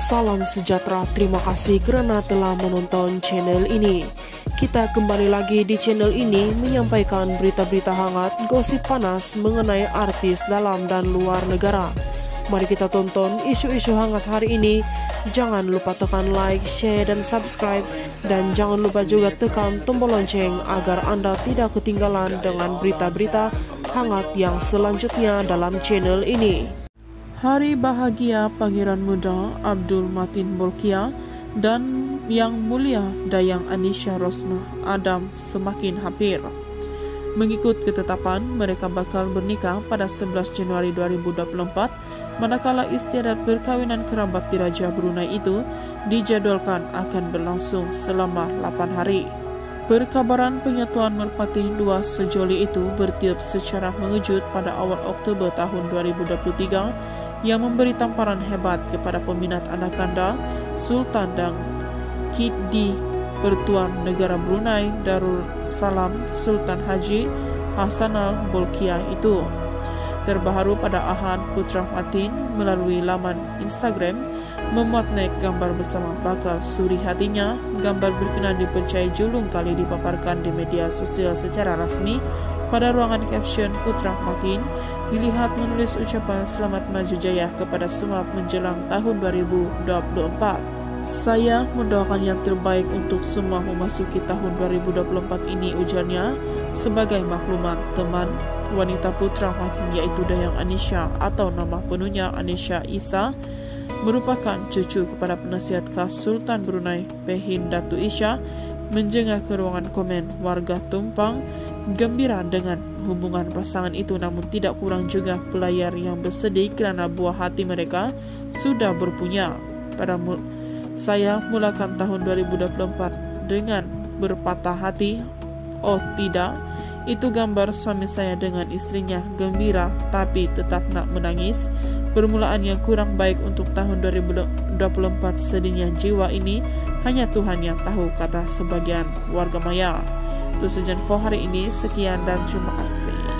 Salam sejahtera, terima kasih karena telah menonton channel ini. Kita kembali lagi di channel ini menyampaikan berita-berita hangat, gosip panas mengenai artis dalam dan luar negara. Mari kita tonton isu-isu hangat hari ini. Jangan lupa tekan like, share, dan subscribe. Dan jangan lupa juga tekan tombol lonceng agar Anda tidak ketinggalan dengan berita-berita hangat yang selanjutnya dalam channel ini. Hari bahagia Pangeran Muda Abdul Matin Bolkiah dan Yang Mulia Dayang Anisha Rosnah Adam semakin hampir. Mengikut ketetapan, mereka bakal bernikah pada 11 Januari 2024, manakala istiadat perkawinan kerabat di Raja Brunei itu dijadwalkan akan berlangsung selama 8 hari. Perkabaran penyatuan merpati dua sejoli itu bertiup secara mengejut pada awal Oktober tahun 2023 yang memberi tamparan hebat kepada peminat Anaconda, Sultan dan Kid di Pertuan Negara Brunei Darul Salam Sultan Haji Hassanal Bolkiah itu. Terbaru pada Ahad, Putra Matin melalui laman Instagram memuat gambar bersama bakal suri hatinya. Gambar berkenan dipercayai julung kali dipaparkan di media sosial secara resmi. Pada ruangan caption, Putra Matin dilihat menulis ucapan selamat maju jaya kepada semua menjelang tahun 2024. Saya mendoakan yang terbaik untuk semua memasuki tahun 2024 ini, ujarnya. Sebagai maklumat, teman wanita Putra Matin yaitu Dayang Anisha atau nama penuhnya Anisha Isa merupakan cucu kepada penasihat khas Sultan Brunei Pehin Datu Isha, menjengah ke ruangan komen. Warga tumpang gembira dengan hubungan pasangan itu, namun tidak kurang juga pelayar yang bersedih kerana buah hati mereka sudah berpunya. Saya mulakan tahun 2024 dengan berpatah hati. Oh tidak, itu gambar suami saya dengan istrinya gembira tapi tetap nak menangis. Permulaan yang kurang baik untuk tahun 2024, sedihnya jiwa ini hanya Tuhan yang tahu, kata sebagian warga maya. Itu saja info hari ini, sekian dan terima kasih.